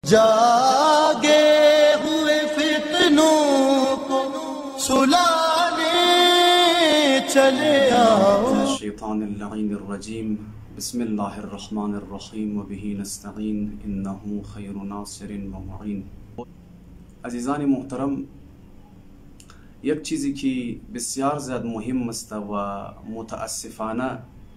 جاگے ہوئے فتنوں کو سلانے چلے آؤ. الشیطان اللعین الرجیم. بسم اللہ الرحمن الرحیم وبہ نستعین انہ خیر ناصر و معین. عزیزان محترم، یک چیزی که بسیار زیاد مهم است و متاسفانه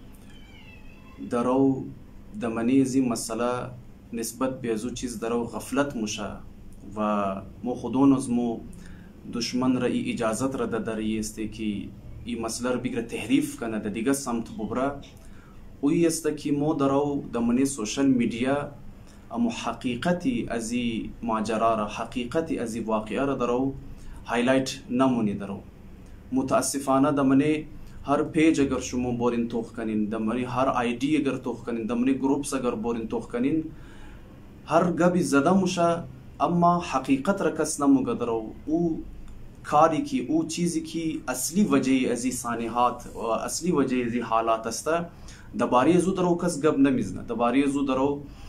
درو دمنی از این مسئله نسبت به ازو چیز درو غفلت مشه و مو خودون از مو دشمن را ای اجازت را داری است که این مسئله را بگره تحریف کنه در دیگه سمت ببره. اوی است که مو درو دمنی سوشل میڈیا امو حقیقتی از این ماجرا را، حقیقتی از این واقعه را درو هایلایت نمونی درو. متاسفانه دمنی ہر پیج اگر شما بورین توخ کنین، دمنی ہر آئی ڈی اگر توخ کنین، دمنی گروپس اگر بورین توخ کنین، ہر گبی زده موشه اما حقیقت را کس نموگه درو. او کاری کی، او چیزی کی اصلی وجه از این سانحات و اصلی وجه از این حالات است دباری ازو درو کس گب نمیزنه، دباری ازو درو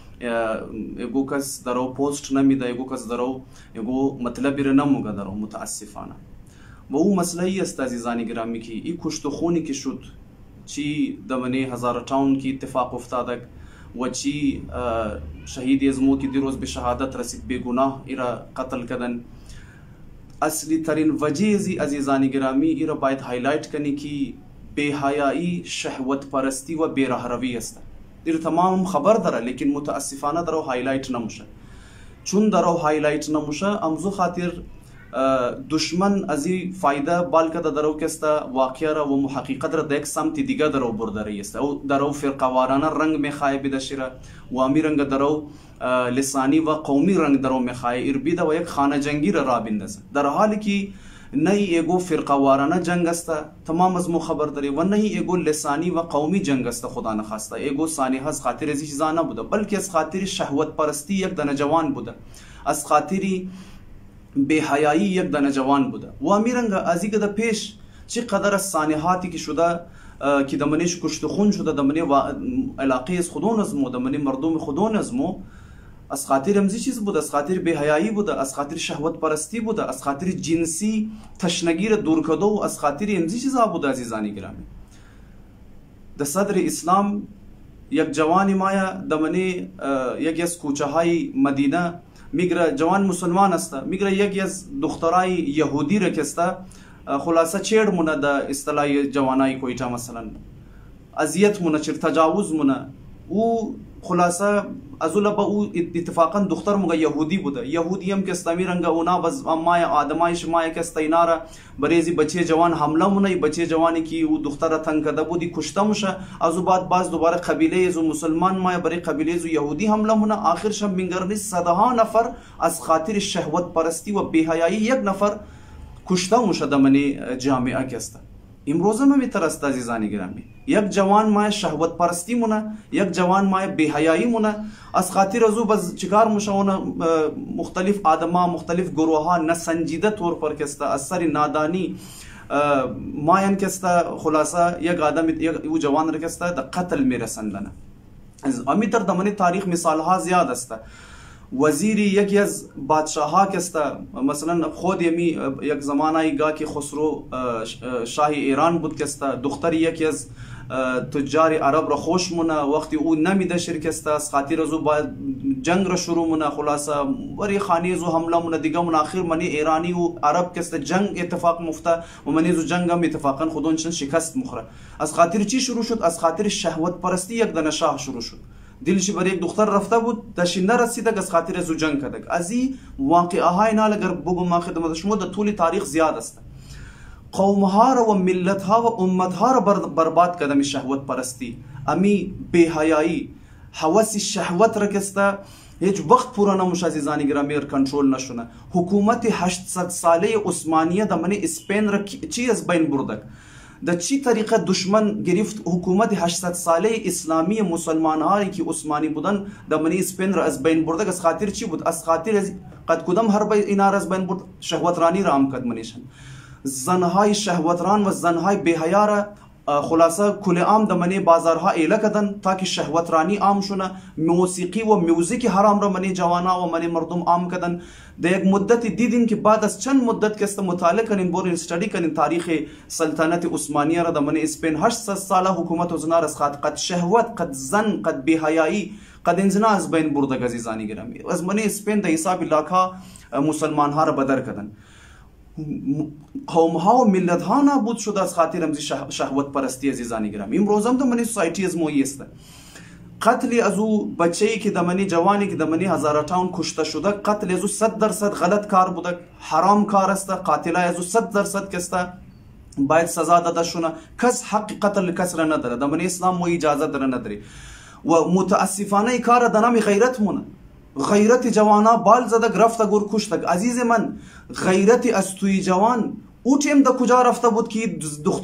اگو کس درو پوسٹ نمیده، اگو کس درو اگو مطلبی را نموگه درو. متاسفانه و او مسئله ای است عزیزان گرامی که این کشت و خونی که شد، چی دمنی 1058 کی اتفاق افتادک و چی شهید ازمو کی دیروز به شهادت رسید بے گناه ایرا قتل کردن. اصلی ترین وجه ازی عزیزان گرامی ایرا باید هایلایت کنی که بے حیائی، شهوت پرستی و بے رهروی است. دیر تمام خبر داره لیکن متاسفانه درو هایلایت نموشه. چون درو هایلایت نموشه امزو خاطر دشمن از این فایده بالکه درو کستا واقعه را و محقیقت را دیک سمت دیگه درو برده رئیسته او درو فرقوارانه رنگ میخواه بدشیره و امی رنگ درو لسانی و قومی رنگ درو میخواه اربیده و یک خانه جنگی را بندازه، در حالی که نهی ایگو فرقوارانه جنگ است تمام از مو خبر داری و نهی ایگو لسانی و قومی جنگ است. خدا نخواسته ایگو سانحه از خاطر ازی چیزا نبوده بلکه از خاطر شهوت پرستی یک دانه جوان بوده، از خاطری بے حیائی یک دانه جوان بوده. و امیرنگا ازی که دا پیش چقدر از سانحاتی که شده که دمنیش کشت خون شده دمنی علاقه از خودون ازمو، دمنی مردم خودون ازمو، از خاطر امزی چیز بوده، از خاطر بے حیائی بوده، از خاطر شهوت پرستی بوده، از خاطر جنسی تشنگی را دور کدو و از خاطر امزی چیزا بوده. عزیزانی گرامی، در صدر اسلام یک جوانی مایا دمنی یکی از کوچه های مدینه میگره، جوان مسلمان است، میگره یکی از دخترای یهودی را کسته خلاصه چیڑ مونه دا اصطلاح جوانای کویتا مثلا اذیت مونه، چر تجاوز مونه. او خلاصه ازولا با او اتفاقا دختر مگه یهودی بوده، یهودی هم کسته میرنگه اونا بز مای آدمایش مای کسته اینا را بریزی بچه جوان حمله مونه، بچه جوانی که او دختر را تنگ کده بودی کشته موشه. ازو بعد باز دوباره قبیله ازو مسلمان مای برای قبیله ازو یهودی حمله مونه. آخر شب منگرنی صدها نفر از خاطر شهوت پرستی و بے حیائی یک نفر کشته موشه دمنی جامعه کسته. امروز هم میتر است عزیزانی گرامی، یک جوان مای شهوت پرستی مونه، یک جوان مای بے حیائی مونه. از خاطر ازو بز چکار مشونه مختلف آدما، مختلف گروه ها نسنجیده طور پر کسته از سر نادانی ماین کسته خلاصه یک آدم او جوان را کسته دا قتل میرسندنه. امیتر دمنی تاریخ مثال ها زیاد است. وزیری یکی از بادشاہ ها کسته مثلا خود یمی یک زمانه گاه که خسرو شاه ایران بود کسته دختر یکی از تجار عرب را خوش مونه، وقتی او نمیده شرکسته از خاطر ازو باید جنگ را شروع مونه، خلاصه بری خانی ازو حمله مونه دیگه من آخر منی ایرانی و عرب کسته جنگ اتفاق مفته و منی ازو جنگ هم اتفاقا خودون چند شکست مخوره. از خاطر چی شروع شد؟ از خاطر شهوت پرستی یک دانه شاه شروع شد. دلش برای یک دختر رفته بود داشت نرسیده از خاطر ازو جنگ کردک. از این واقعه های نال اگر بگم ما خدمت شما در طول تاریخ زیاد است. قوم ها را و ملت ها و امت ها را برباد کردم شهوت پرستی، امی بے حیائی، هوس شهوت را کسته هیچ وقت پورا نموشه. عزیزانی گرامی کنترل نشونه. حکومت 800 ساله عثمانیه دمنی اسپین را چی از بین بردک؟ در چی طریقه دشمن گرفت حکومت 800 ساله اسلامی مسلمان هایی که عثمانی بودن دمنی اسپین را از بین بردک؟ از خاطر چی بود؟ از خاطر قد کدام هر اینا را از بین برد؟ شهوترانی را هم کد منیشن. زنهای شهوتران و زنهای بے حیا را خلاصه کل عام دمنه بازارها ایله کدن تا که شهوت رانی عام شونه، موسیقی و میوزیک حرام را منی جوانا و منی مردم عام کدن. در یک مدتی دیدیم که بعد از چند مدت که است مطالعه کنین برین استادی کنین تاریخ سلطنت عثمانیه را دمنه اسپین 800 ساله حکومت و زنار از قد شهوت، قد زن، قد بی‌حیایی، قد انزنا از بین برده عزیزانی گرامی. از منی اسپین در حساب لاکها مسلمان ها را بدر کدن، قوم ها و ملت ها نابود شده از خاطر امزی شهوت پرستی عزیزانی گرامی. امروز هم دمنی سوسایتی از مویی است. قتل از او بچه‌ای که دمنی جوانی که دمنی هزارتاون کشته شده، قتل از او 100% غلط کار بوده، حرام کار است. قاتل از او 100% کسته باید سزا داده شونه. کس حق قتل کس را نداره، دمنی اسلام مو اجازه داره نداری. و متاسفانه کار دنامی غیرت مونه، غیرت جوانا بال زده گرفته گور کشته. عزیز من، غیرت از توی جوان او تیم دا کجا رفته بود که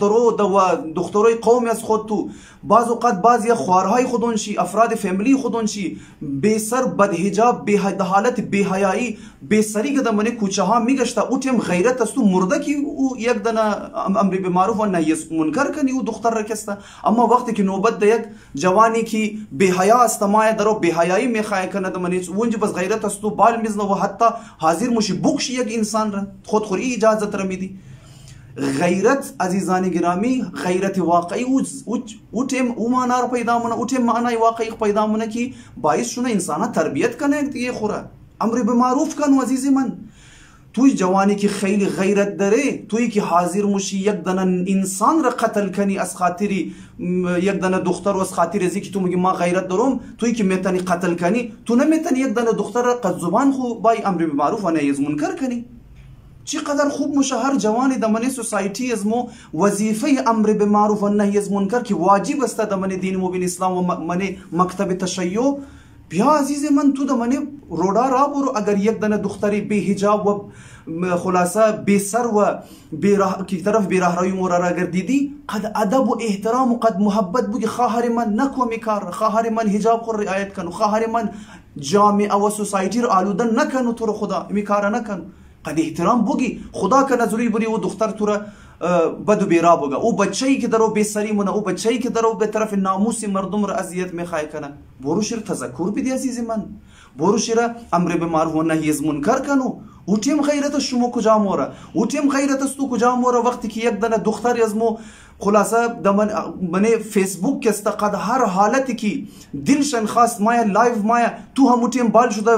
دختروی قومی از خود تو بعض اوقات بعضی خوارهای خودون شی، افراد فامیلی خودون شی، بے سر، بد حجاب، بے حالت، بے حیایی، بے سری که دمنه کوچه ها میگشته. او تیم غیرت است تو مرده که او یک دنه امر بالمعروف و نهی از منکر کنی او دختر رکسته. اما وقتی که نوبت یک جوانی که بے حیا است مایه درو بے حیایی میخواه کنه دمنه اونج بس غیرت است تو بال میزنه و حتی حاضر مشی بکشی یک انسان را، خودخوری اجازت را میدی. غیرت عزیزان گرامی، غیرت واقعی او تیم او معنی رو پیدا مونه، او تیم معنی واقعی پیدا مونه که باعث شونه انسان تربیت کنه دیگه خوره، امر به معروف کنه. عزیز من، توی جوانی که خیلی غیرت داره، توی که حاضر مشی یک دنه انسان را قتل کنی از خاطری یک دنه دختر و از خاطر ازی که تو میگی ما غیرت دارم، توی که میتونی قتل کنی، تو نمیتونی یک دنه دختر را قد زبان خو بای امر به معروف و نهی از منکر کنی. چقدر خوب میشه هر جوانی دمنی سوسایتی از مو وظیفه امر به معروف و نهی از منکر که واجب است دمنی دین مبین اسلام و منی مکتب تشیع. بیا عزیز من، تو دمنی رودا را برو، اگر یک دنه دختری بی حجاب و خلاصه بی سر و کی طرف بی راهروی مورا را اگر دیدی، قد ادب و احترام و قد محبت بگی خواهر من نکو میکار، خواهر من حجاب خود رعایت کنو، خواهر من جامعه و سوسایتی رو آلوده نکنو، تو رو خدا میکار نکنو، قد احترام بگی. خدا که نظری بری و دختر تو را بد و بیرا بگه، او بچه‌ای که درو بی سری مونه، او بچه‌ای که درو به طرف ناموس مردم را اذیت میخواه کنه، برو شیر تذکر بدی عزیز من، برو شیر امر به معروف و نهی از منکر کنو. او تیم غیرت شما کجا موره، او تیم غیرت است تو کجا موره. وقتی که یک دنه دختری از مو خلاصه من فیسبوک که استقد هر حالتی که دلشن خواست مایا لایو مایا، تو همو تیم بال شده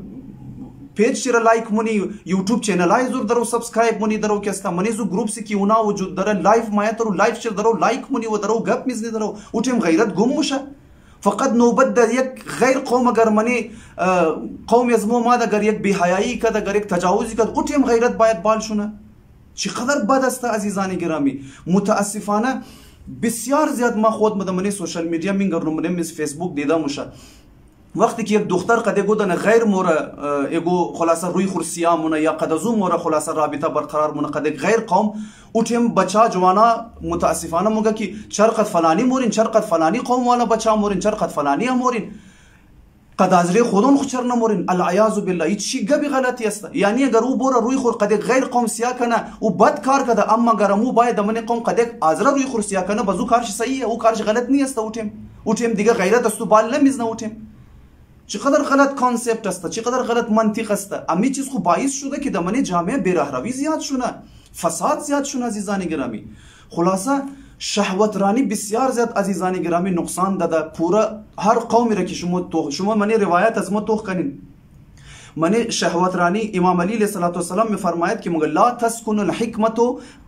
پیج شیره لایک مونی، یوتیوب چینل های زور درو سبسکرایب مونی درو که استا منی زو گروپ سی که اونا وجود داره لایف مایا درو لایف شیر درو لایک مونی و درو گپ میزنی درو. او تیم غیرت گم موشه. فقط نوبت در یک غیر قوم اگر منی قوم از مو ماده اگر یک بی‌حیایی کرد، اگر یک تجاوزی کرد، او تیم غیرت باید بال شونه. چقدر بد است عزیزان گرامی. متاسفانه بسیار زیاد ما خود مدمنی سوشال میدیا میگرنم، من فیسبوک دیدم موشه. وقتی که یک دختر قد گودن غیر موره ایگو خلاصه روی خورسیا مونه یا قد ازو موره خلاصه رابطه برقرار مونه قد غیر قوم، او تیم بچا جوانا متاسفانه موگه که چرقد فلانی مورین، چرقد فلانی قوم والا بچا مورین، چرقد فلانی مورین، قد ازری خودون خوچر نمورین. العیاذ بالله. این چی گبی غلطی است؟ یعنی اگر او بوره روی خور قد غیر قوم سیا کنه او بد کار کرده، اما اگر مو باید من قوم قد ازره روی خور سیا کنه بازو کارش صحیحه، او کارش غلط نیست. او تیم دیگه غیرت است تو بال نمیزنه. او تیم چقدر غلط کانسپت است، چقدر غلط منطق است. امی چیز خو باعث شده که دمنه جامعه بی‌رحروی زیاد شونه، فساد زیاد شونه عزیزان گرامی. خلاصه شهوت رانی بسیار زیاد عزیزان گرامی نقصان داده پورا هر قومی را که شما منی روایت از ما توخ کنین. منی شهوت رانی امام علی علیه السلام میفرماید که مگر لا تسکن الحکمت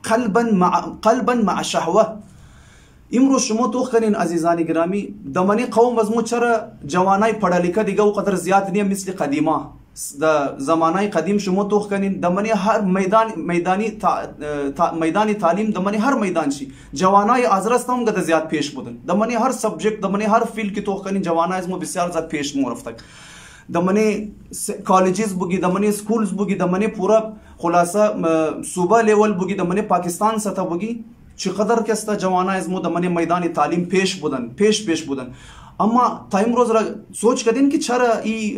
قلبا مع شهوه. امروز شما توخ کنین عزیزان گرامی دمنی قوم از مو چرا جوانای پڑھا لکھا دیگه او قدر زیاد نیه مثل قدیمه د زمانای قدیم شما توخ کنین دمنی هر میدانی تعلیم دمنی هر میدان شی جوانای ازرست هم گده زیاد پیش بودن. دمنی هر سبجکت دمنی هر فیلد کی توخ کنین جوانای از مو بسیار زیاد پیش مورفتک. دمنی کالجز بگی، دمنی سکولز بگی، دمنی پورا خلاصه صوبه لیول بگی، دمنی پاکستان سطح بگی چقدر کستا جوانای از مو دمنی میدان تعلیم پیش بودن. اما تا امروز را سوچ کدین که چرا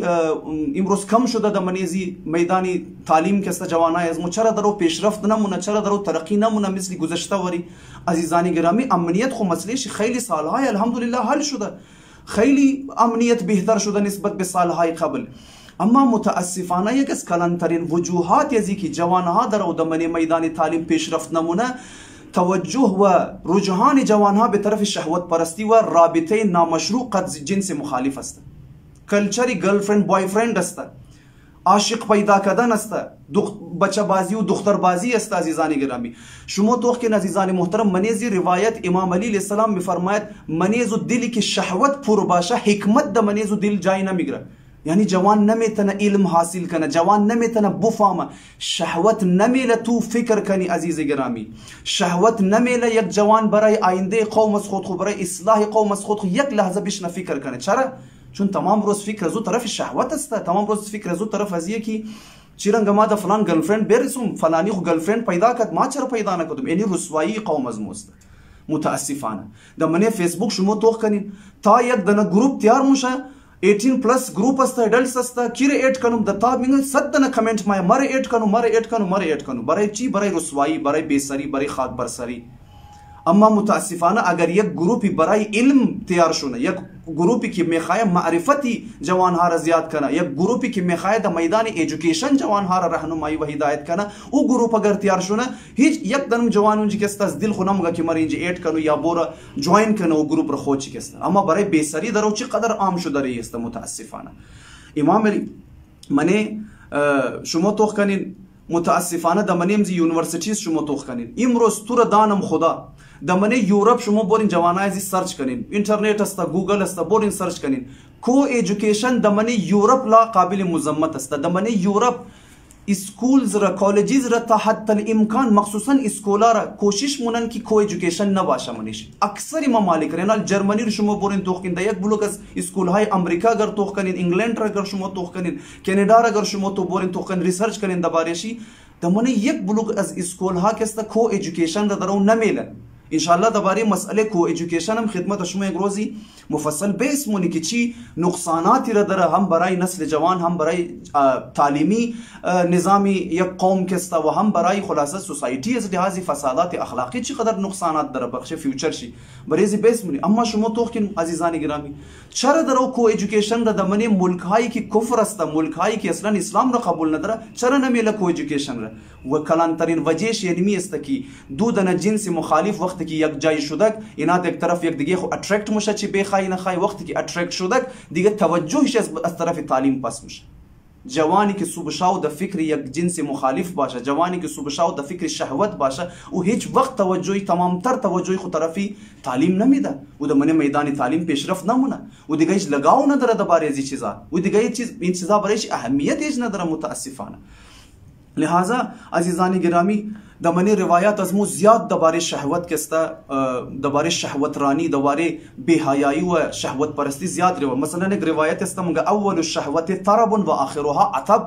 امروز کم شده در منیزی میدانی تعلیم که است جوانای ازمو چرا درو پیشرفت نمونه، چرا درو ترقی نمونه مثل گذشته وری. عزیزانی گرامی امنیت خو مسئلهش خیلی سالهای الحمدلله حل شده، خیلی امنیت بهتر شده نسبت به سالهای قبل. اما متاسفانه یک از کلانترین وجوهات ازی که جوانها درو در میدان تعلیم پیشرفت نمونه توجه و رجحان جوانها به طرف شهوت پرستی و رابطه نامشروع قد جنس مخالف است. کلچری گرل فرند بای فرند است، عاشق پیدا کردن است، بچه بازی و دختر بازی است. عزیزان گرامی شما توقع عزیزان محترم منیزی روایت امام علی علیه السلام میفرماید منیز و دلی که شهوت پر باشه حکمت در منیز و دل جای نمیگیره. یعنی جوان نمیتونه علم حاصل کنه، جوان نمیتونه بفهمه، شهوت نمیله تو فکر کنی. عزیز گرامی شهوت نمیله یک جوان برای آینده قوم از خود، برای اصلاح قوم از خود یک لحظه بشنه فکر کنه. چرا؟ چون تمام روز فکر از او طرف شهوت است، تمام روز فکر از او طرف ازیه که چیرنگ ما ده فلان گرل فرند برسم، فلانی خو گرل فرند پیدا کرد ما چرا پیدا نکردم. یعنی رسوایی قوم از موست. متاسفانه در منی فیسبوک شما توخ کنین تا یک دنه گروپ تیار موشه 18 پلس گروپ است، ادلتس است، کیره ایڈ کنم دتا میگن 100 دنه کامنت ما مره ایڈ کنم برای چی؟ برای رسوایی، برای بیسری، برای خاک برسری. اما متاسفانه اگر یک گروپی برای علم تیار شونه، یک گروپی که میخواه معرفتی جوانها را زیاد کنه، یک گروپی که میخواه در میدان ایژوکیشن جوانها را رهنمایی و هدایت کنه، او گروپ اگر تیار شونه هیچ یک دنم جوان اونجا که است از دل خونم که مره اینجا ایڈ کنه یا بورا جوین کنه و گروپ را خود چی است. اما برای بیسری درو چقدر عام شده رही است. متاسفانه امام علی منه شما توخ کنین متاسفانه در منیم زی یونیورسیتیز شما توخ کنین امروز تو را دانم خدا در منی یورپ شما برین جوانای زی سرچ کنین، اینترنت است، گوگل است، برین سرچ کنین کو ایژوکیشن در منی یورپ لا قابل مذمت است. در منی یورپ اسکولز را کالجز را تا حد الامکان مخصوصا اسکولا را کوشش مونن که کو ایژوکیشن نباشه منیش. اکثر ممالک رنال جرمنی رو شما برین توخ کنین، یک بلوک از اسکول های امریکا اگر توخ کنین، انگلند را اگر شما توخ کنین، کانادا را اگر شما تو برین توخ کنین ریسرچ کنین درباره‌شی در منی یک بلوک از اسکول ها که است کو ایژوکیشن را درو نمیلن. انشاءالله درباره مسئله کو ایژوکیشن هم خدمت شما یک روزی مفصل بحث مونی که چی نقصاناتی را داره هم برای نسل جوان، هم برای تعلیمی نظامی یک قوم که است و هم برای خلاصه سوسایتی از لحاظ فسادات اخلاقی چقدر نقصانات داره بخش فیوچر شی برای بحث مونی. اما شما توخین عزیزان گرامی چرا درو کو ایژوکیشن را دمنی ملک هایی که کفر است، ملک هایی که اصلا اسلام را قبول نداره چرا نمیله کو ایژوکیشن را؟ و کلانترین وجهش یعنی است که دو دنه جنس مخالف وقتی که یک جای شدک اینا یک طرف یک دیگه خو اترکت میشه چی بخوای نخوای، وقتی که اترکت شدک دیگه توجهش از طرف تعلیم پس میشه. جوانی که صبح شاو د فکر یک جنس مخالف باشه، جوانی که صبح شاو د فکر شهوت باشه او هیچ وقت توجهی تمامتر توجهی خو طرفی تعلیم نمیده و د من میدان تعلیم پیشرفت نمونه و دیگه هیچ لگاو نداره درباره از چیزا و دیگه این چیزا برایش اهمیت هیچ نداره متاسفانه. لہذا عزیزانی گرامی در منی روایات از مو زیاد درباره شهوت که است، درباره شهوت رانی، درباره بی‌حیایی و شهوت پرستی زیاد روایت. مثلا یک روایت است مگه اول الشهوت طرب و آخرها عتب.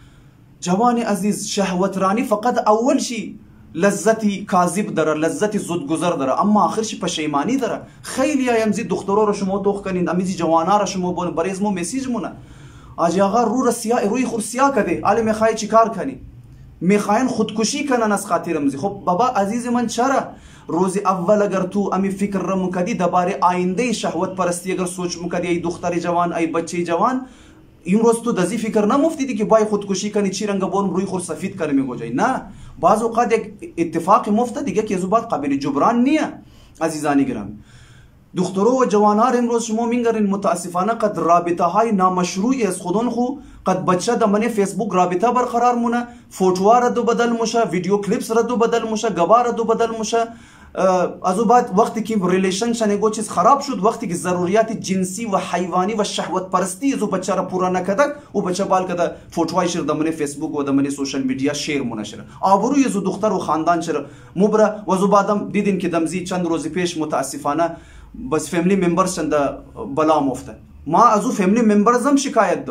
جوان عزیز شهوت رانی فقط اول شی لذتی کاذب داره، لذتی زودگذر داره، اما آخر شی پشیمانی داره. خیلی امزی دخترا رو شما توخ کنین، امیزی جوانا رو شما بون برای اسمو میسیج مونه آجی آقا روی خور سیاه کده آلی میخوای چی کار کنی؟ میخواین خودکشی کنن از خاطر امزی. خب بابا عزیز من چرا روز اول اگر تو امی فکر را مکدی درباره آینده شهوت پرستی اگر سوچ مکدی ای دختر جوان ای بچه جوان این روز تو دزی فکر نمفتیدی که بای خودکشی کنی چی رنگ برم روی خور سفید کنه میگو جای نه. بعض اوقات یک اتفاق مفته دیگه که زوبات قابل جبران نیه. عزیزانی گرامی دخترو و جوانار امروز شما میگرین متاسفانه قد رابطه های نامشروعی از خودون خو قد بچه در من فیسبوک رابطه برقرار مونه، فوتوها ردو بدل مشه، ویدیو کلیپس ردو بدل مشه، گبا ردو بدل مشه. از او بعد وقتی که ریلیشن شنگو چیز خراب شد، وقتی که ضروریات جنسی و حیوانی و شهوت پرستی از او بچه را پورا نکدک او بچه بال کده فوتوهای شر در من فیسبوک و در من سوشل میدیا شیر مونه شره آبروی از دختر و خاندان شره مبره. و از او بعدم دیدین که دمزی چند روزی پیش متاسفانه بس فیملی ممبرز چند بلا مفته. ما از او فیملی ممبرز هم شکایت دارم.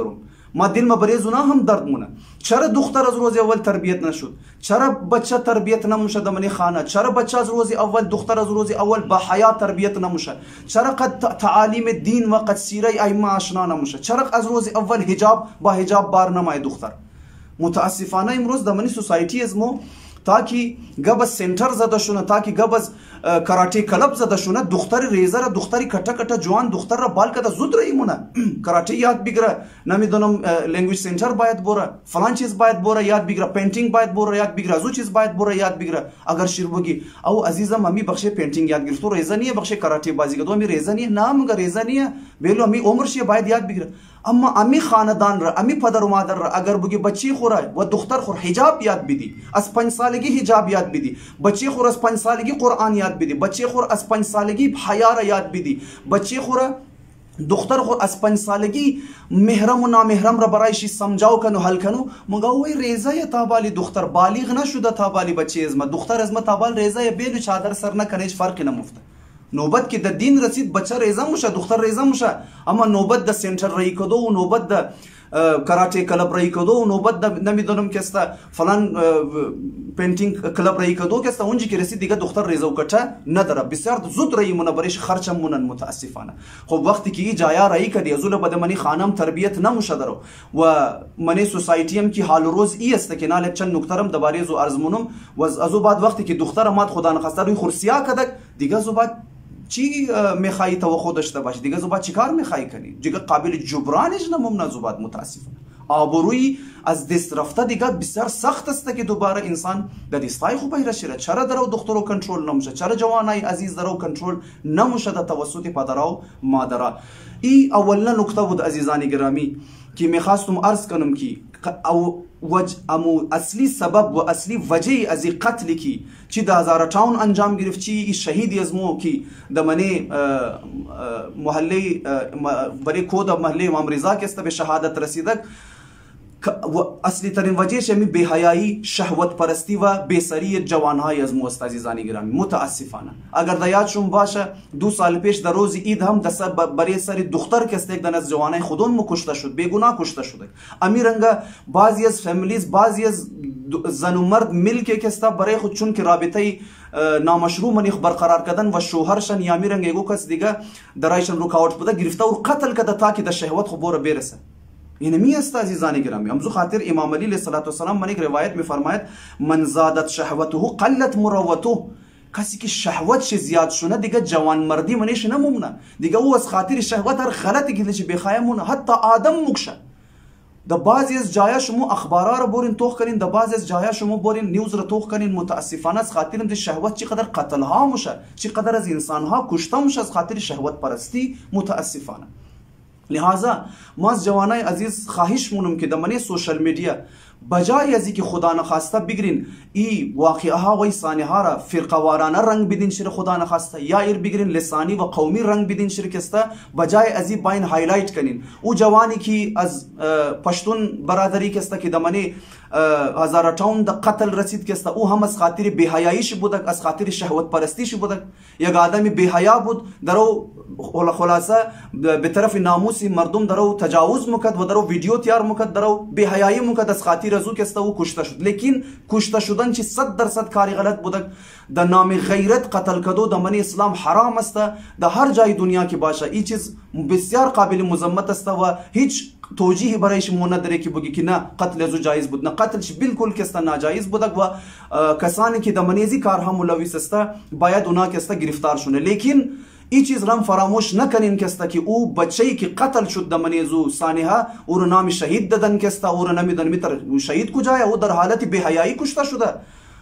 ما دل ما بریزونا هم درد مونه. چرا دختر از روز اول تربیت نشد؟ چرا بچه تربیت نموشه دمنی خانه؟ چرا بچه از روز اول، دختر از روز اول با حیا تربیت نموشه؟ چرا قد تعالیم دین و قد سیره ائمه آشنا نموشه؟ چرا از روز اول حجاب با حجاب بار نمای دختر؟ متاسفانه امروز دمنی سوسایتی از مو تاکی گبز سنتر زده شونه، تاکی گبز کراته کلب زده شونه، دختر ریزه را، دختری کٹا کٹا جوان دختر را بال کده زود رایمونه. کراته یاد بگیره، نمیدونم لنگویج سنتر باید بوره، فلان چیز باید بوره یاد بگیره، پینتینگ باید بوره یاد بگیره، ازو چیز باید بوره یاد بگیره. اگر شیر بگی او عزیزم امی بخشه پینتینگ یاد گرفت، تو ریزه نیه بخشه کراته بازی که تو امی ریزه نیه، نه مگه ریزه نیه، بیلو امی عمرش باید یاد بگیره. اما امی خاندان را، امی پدر و مادر را اگر بگی بچی خوره و دختر خور حجاب یاد بدی، از 5 سالگی حجاب یاد بدی، بچی خور از 5 سالگی قرآن یاد بدی، بچی خور از 5 سالگی حیا را یاد بدی، بچی خور دختر خور از 5 سالگی محرم و نامحرم را برایشی سمجاو کنو حل کنو، مگه وی ریزه یا تابالی دختر بالغ نشده تابالی بچی ازما، دختر ازما تابال ریزه یا بیلو چادر سر نکنه، هیچ فرقی نمفته. نوبت که د دین رسید بچه ریزه موشه، دختر ریزه موشه، اما نوبت د سنتر رایی کدو و نوبت د کراته کلب رایی کدو و نوبت د نمیدونم که است فلان پینتینگ کلب رایی کدو که است اونجی که رسید دیگه دختر ریزه و کچه نداره، بسیار زود رایی مونه برایش خرچم مونن متاسفانه. خب وقتی که ای جایا رایی کدی ازول بده منی خانم تربیت نموشه درو و منی سوسایتیم که حال روز ای است که نال چند نکترم دباری زو ارزمونم و ازو بعد وقتی که دختر مات خدا نخواسته روی خرسیا کدک دیگه زو بعد چی میخوایی توقع داشته باشی، دیگه زوبات چی کار میخوایی کنی، دیگه قابل جبرانش نمونه زوبات متاسفانه. آبروی از دست رفته دیگه بسیار سخت است که دوباره انسان در دستای خوب ایرشیره. چرا درو دخترو کنترل نموشه، چرا جوانای عزیز درو کنترل نموشه در توسط پدرها و مادرها. ای اولا نکته بود عزیزانی گرامی که میخواستم عرض کنم که امو اصلی سبب و اصلی وجه از این قتل کی چی 2058 انجام گرفت، چی شهیدی از مو کی دمنه محله برای کود محله امام رضا که است به شهادت رسیدک، اصلی ترین وجهش همی بی‌حیایی، شهوت پرستی و بیسری جوانهای از مو است عزیزانی گرامی متاسفانه. اگر در یادشون باشه 2 سال پیش در روز عید هم دست برای سری دختر که است یک دن از جوانای خودون مو کشته شد، بیگناه کشته شده. امی رنگا بعضی از فامیلیز، بعضی از زن و مرد مل که است برای خود چون که رابطه نامشروع منیخ برقرار کردن و شوهرشن یا می رنگ یگو کس دیگه درایشن رکاوٹ بوده گرفته و قتل کرده تا که در شهوت خود بوره برسه. این می است عزیزان گرامی. همزو خاطر امام علی علیه السلام من یک روایت می فرماید من زادت شهوته قلت مروته، کسی که شهوتش زیاد شونه دیگه جوان مردی منیش نمونه، دیگه او از خاطر شهوت هر غلطی که دلش بخواه مونه، حتی آدم مکشه. در بعضی از جایا شما اخبارا رو برین توخ کنین، در بعضی از جایا شما برین نیوز رو توخ کنین، متاسفانه از خاطر این شهوت چقدر قتل ها میشه، چقدر از انسان ها کشته میشه از خاطر شهوت پرستی متاسفانه. لہذا ما از جوانای عزیز خواهش مونم که در منی سوشل میڈیا بجای از اینکه خدا نخواسته بگیرین ای واقعه ها و سانه ها را فرقوارانه رنگ بدین شر خدا نخواسته، یا ایر بگیرین لسانی و قومی رنگ بدین شر کسته، بجای از این باین هایلایت کنین او جوانی که از پشتون برادری کسته که در منی 1058 قتل رسید کسته، او هم از خاطر بی‌حیاییش بودک، از خاطر شهوت پرستیش بودک. یک آدم بی‌حیا بود درو خلاصه به طرف ناموس مردم درو تجاوز مکد و درو ویدیو تیار مکد، درو بی‌حیایی مکد، از خاطر ازو کسته او کشته شد. لیکن کشته شدن چی 100% کاری غلط بودک. در نام غیرت قتل کدو در من اسلام حرام است، در هر جای دنیا کی باشه این چیز بسیار قابل مذمت است و هیچ توجیه برایش مو نداره که بگی که نه قتل ازو جایز بود، نه قتلش بالکل کسته ناجایز بودک و کسانی که در منیزی کارها ملوث است باید اونا کسته گرفتار شونه. لیکن این چیز رم فراموش نکنین کسته که او بچه‌ای که قتل شد در منیزو سانحه او رو نام شهید دادن کسته، او رو نمیدن میتر شهید کجای او در حالت بی‌حیایی کشته شده،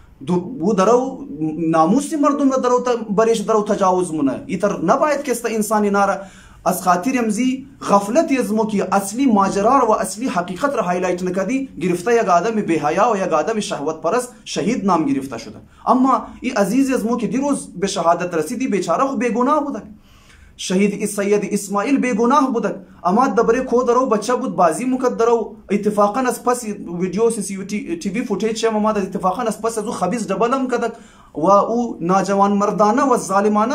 او درو ناموس مردم رو درو بریش درو تجاوز مونه. ایتر نباید کسته انسانی ناره از خاطر امزی غفلت از مو که اصلی ماجرا و اصلی حقیقت را هایلایت نکردی گرفته یک آدم بی‌حیا و یک آدم شهوت پرست شهید نام گرفته شده. اما این عزیز از مو که دیروز به شهادت رسیدی بیچاره خو بیگناه بودک، شهید سید اسماعیل بیگناه بودک، اما دبره کو درو بچه بود بازی مکد درو اتفاقا از پس ویدیو تی وی فوتیج شما اتفاقا از پس از او خبیث دبلم کدک و او ناجوان مردانه و ظالمانه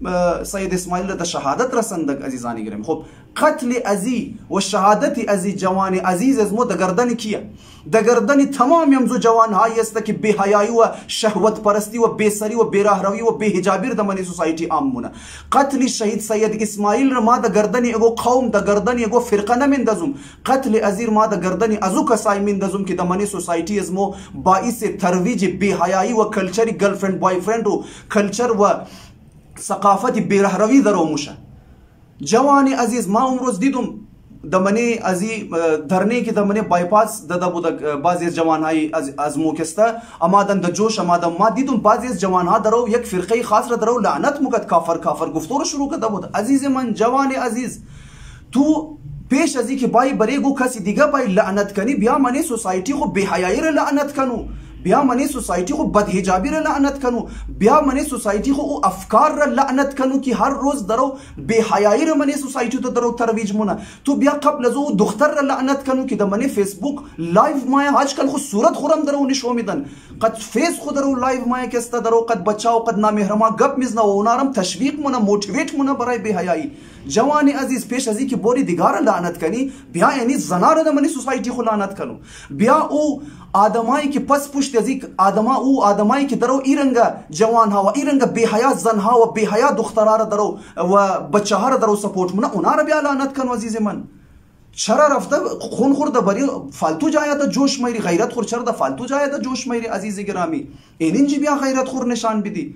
سید اسماعیل را شهادت رسندگ عزیزان گرامی. خب قتل ازی و شهادت ازی جوان عزیز از مو دگردن کیه؟ دگردن تمام یمزو جوان هایی است که بی حیایی و شهوت پرستی و بی سری و بی راهروی و بی حجابی در منی سوسایتی عامونه. قتل شهید سید اسماعیل را ما دگردن اگو قوم دگردن اگو فرقه نمیندازم. قتل ازیر ما دگردن ازو کسای میندازم که در منی سوسایتی از مو باعث ترویج بی حیایی و کلچر گرل فرند بای فرند و کلچر و ثقافت بی راهروی درو موشه. جوان عزیز ما امروز دیدم دمنی ازی دھرنے کی دمنی بایپاس دادا بود بعضی از جوانهای از موکسته آمادن د جوش آمادن ما دیدم بعضی از جوانها درو یک فرقه خاص را درو لعنت مگد کافر گفتار شروع کرده بود. عزیز من جوان عزیز تو پیش ازی که بای بریگو کسی دیگه بای لعنت کنی بیا منی سوسایتی خو بی حیایی را لعنت کنو، بیا منی سوسایتی خو بد حجابی را لعنت کنو، بیا منی سوسایتی خو او افکار را لعنت کنو که هر روز درو بی حیایی را منی سوسایتی تو درو ترویج مونه. تو بیا قبل از او دختر را لعنت کنو که در منی فیسبوک لایو مایا آجکل خو صورت خورم درو نشو میدن، قد فیس خود درو لایو مایا کستا درو قد بچا و قد نامهرما گپ میزنه و اونارم تشویق مونه موتیویت مونه برای بی حیایی. جوان عزیز پیش ازی که بوری دیگار لعنت کنی بیا یعنی زنار در منی سوسایتی خو لعنت کنو. بیا او آدمایی که پس پشت ازی آدمایی که درو ایرنگا جوان ها و ایرنگا بی حیا زن ها و بی حیا دخترها درو و بچه ها درو سپورت مونه اونا را بیا لعنت کنو. عزیز من چرا رفته خون خورده بری فالتو جایا دا جوش میری غیرت خور چرا دا فالتو جایا دا جوش میری. عزیز گرامی اینجی بیا غیرت خور نشان بدی.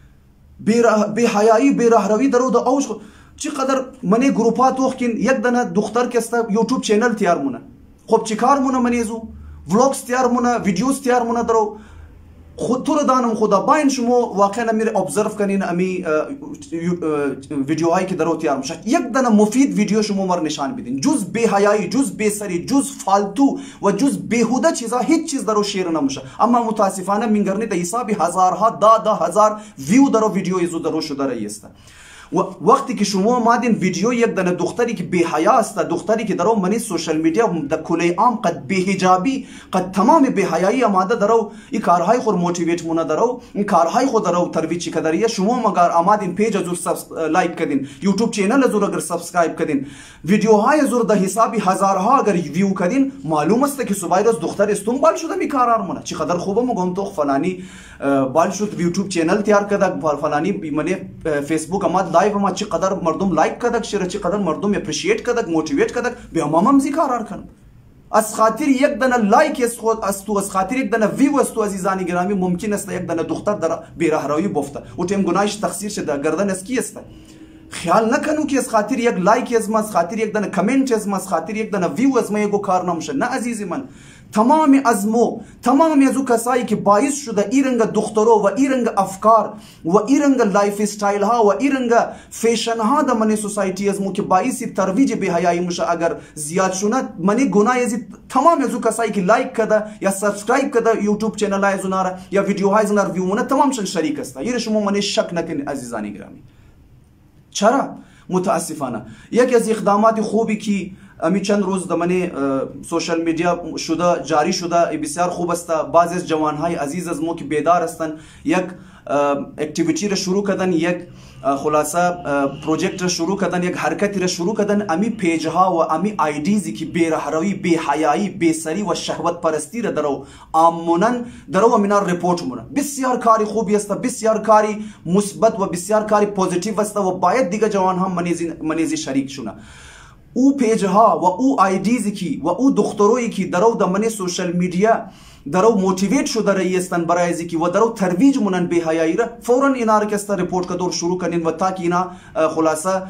بی حیایی بی راهروی درو دا اوج چقدر منی گروپات وخکین یک دنه دختر کستا یوتیوب چینل تیار مونه. خب چیکار مونه منیزو ولاگز تیار مونه ویدیوز تیار مونه درو خود تو رو دانم خدا باین شما واقعا میره ابزرو کنین امی ویدیوهایی که درو تیار میشه یک دنه مفید ویدیو شما مر نشان بدین. جز بی حیایی جز بی سری جز فالتو و جز بیهوده چیزا هیچ چیز درو شیر نمیشه. اما متاسفانه منگرنی ده حسابی هزارها دا هزار ویو درو ویدیو ایزو درو شده رئیسته. وقتی که شما آمدین ویدیو یک دنه دختری که بی حیا است دختری که درو منی سوشل میدیا در کلی عام قد بی حجابی قد تمام بی حیایی آمده درو این کارهای خود موتیویت مونه درو این کارهای خود درو ترویج کدریه. شما مگر آمدین پیج ازور لایک کردین یوتیوب چینل ازور اگر سابسکرایب کردین ویدیوهای ازور در حسابی هزارها اگر ویو کردین معلوم است که صبح روز دختر استون بال شده می کارار مونه. چقدر خوبه مگم تو فلانی بال شد یوتیوب چینل تیار کرد فلانی منی فیسبوک آمد لایو ما چقدر مردم لایک کردک شیر چقدر مردم اپریشیت کردک موتیویت کردک بیا مامم زی کارار کنم. از خاطر یک دنه لایک از تو از خاطر یک دنه ویو از تو عزیزانی گرامی ممکن است یک دنه دختر در بی‌راهروی بفته و تیم گناهش تقصیر شده گردن از کی است. خیال نکنو که از خاطر یک لایک از ما از خاطر یک دنه کامنت از ما از خاطر یک دنه ویو از ما یگو کار نمیشه. نه عزیز من تمام ازو کسایی که باعث شده ایرنگ دخترو و ایرنگ افکار و ایرنگ لایف استایل ها و ایرنگ فیشن ها در منی سوسایتی از مو که باعث ترویج بی حیایی میشه اگر زیاد شونه منی گناه از تمام ازو کسایی که لایک کرده یا سابسکرایب کرده یوتیوب چینل های زنار یا ویدیو های زنار ویو مونه تمام شن شریک است. یه شما منی شک نکنید عزیزانی گرامی. چرا متاسفانه یک از اقدامات خوبی که امی چند روز دمنی سوشل میدیا شده جاری شده بسیار خوب است. بعضی از جوانهای عزیز از ما که بیدار هستند یک اکتیویتی را شروع کردن یک خلاصه پروژکت را شروع کردن یک حرکتی را شروع کردن امی پیج ها و امی آیدیزی که بی راهروی بی حیایی بی سری و شهوت پرستی را درو عامونن درو امینا رپورت مونن. بسیار کاری خوبی است بسیار کاری مثبت و بسیار کاری پوزیتیو است و باید دیگه جوان ها منیزی شریک شونه. او پیج ها و او آیدیزی کی و او دخترویی کی درو در منی سوشل میدیا درو موتیویت شده رئیستن برای ازی کی و درو ترویج مونن بی حیایی را فورا اینا را کستا رپورت کدور شروع کنین و تاکه اینا خلاصه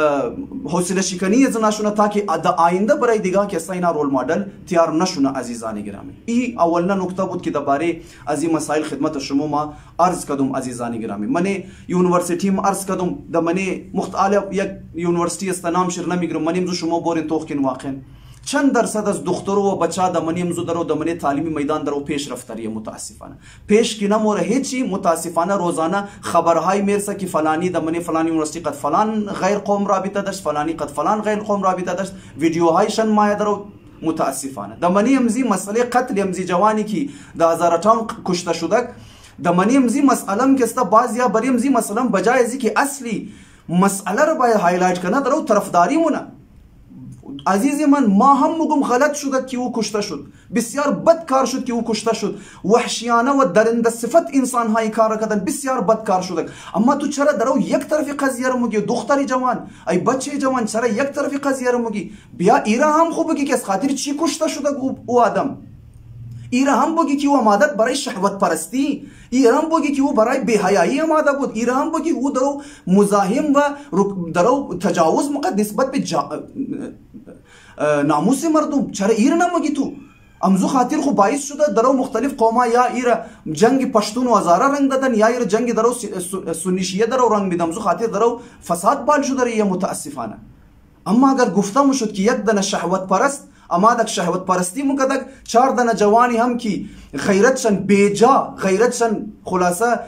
حوصله شکنی از نشونه تاکه آینده برای دیگه کستا اینا رول مدل تیار نشونه. عزیزان گرامی این اولنا نکته بود که درباره از این مسائل خدمت شما ما عرض کردم. عزیزان گرامی من یونیورسیتی ما عرض کردم در من مختلف یک یونیورسیتی است نام شیر نمیگیرم منیم زو شما بورین توخکن واقعا چند درصد از دخترو و بچه در منیم زو درو در منی تعلیمی میدان درو پیش رفتریه. متاسفانه پیش کی نموره هیچی. متاسفانه روزانه خبرهای میرسه که فلانی در منی فلانی یونیورسیتی قد فلان غیر قوم رابطه داشت فلانی قد فلان غیر قوم رابطه داشت ویدیوهایشان مایه درو. متاسفانه در منی امزی مسئله قتل امزی جوانی که در هزارتان کشته شده دمنیم زی مسئلم کستا باز یا بریم زی مسئلم بجای زی که اصلی مسئله رو باید هایلایت کنه درو طرفداری مونه. عزیز من ما هم مگم غلط شد که او کشته شد، بسیار بد کار شد که او کشته شد، وحشیانه و درنده صفت انسان های کار کردن، بسیار بد کار شد. اما تو چرا درو یک طرفی قضیه رو میگی؟ دختری جوان ای بچه جوان چرا یک طرفی قضیه رو میگی؟ بیا ایرا هم خوب بگی که از خاطر چی کشته شده او آدم. ایرا هم بگی که او آمادت برای شهوت پرستی، ایرا هم بگی که او برای بی‌حیایی آماده بود، ایرا هم بگی او درو مزاحم و درو تجاوز مقد نسبت به ناموس مردم. چرا ایرا نمگی تو؟ امزو خاطر خو باعث شده درو مختلف قوما یا ایرا جنگ پشتون و هزاره رنگ دادن یا ایرا جنگ درو سنی شیعه درو رنگ میدم، امزو خاطر درو فساد بال شده یه متاسفانه. اما اگر گفتم شد که یک دنه شهوت پرست اما دک شهوت پرستی مکدک 4 دنه جوانی هم کی غیرتشن بیجا خیرتشن خلاصه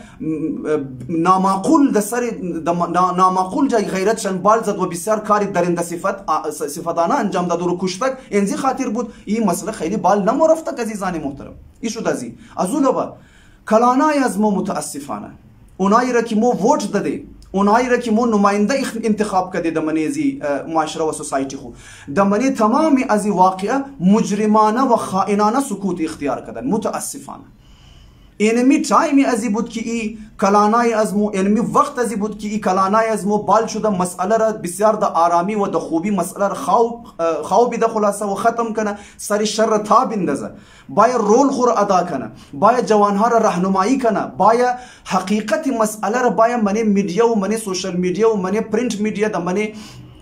نامعقول د سر نامعقول جای غیرتشن بال زد و بسیار کاری درنده صفتانه انجام داد و کشتک. انزی خاطر بود این مسئله خیلی بال نمورفتک عزیزان محترم. ایشو دازی ازو با کلانای از ما متاسفانه اونایی را که ما ووٹ داده، اونایی را که ما نماینده انتخاب کرده دمنیزی معاشره و سوسایتی خو دمنی تمامی از این واقعه مجرمانه و خائنانه سکوت اختیار کردن متاسفانه. اینمی تایمی ازی بود که ای کلانای از مو، اینمی وقت ازی بود که ای کلانای از مو بال شده مسئله را بسیار د آرامی و د خوبی مسئله را خوابی ده خلاصه و ختم کنه، سر شر تا بندازه، باید رول خور ادا کنه، باید جوانها را راهنمایی کنه، باید حقیقت مسئله را باید منی میډیا و منی سوشل میډیا و منی پرینت میډیا د منی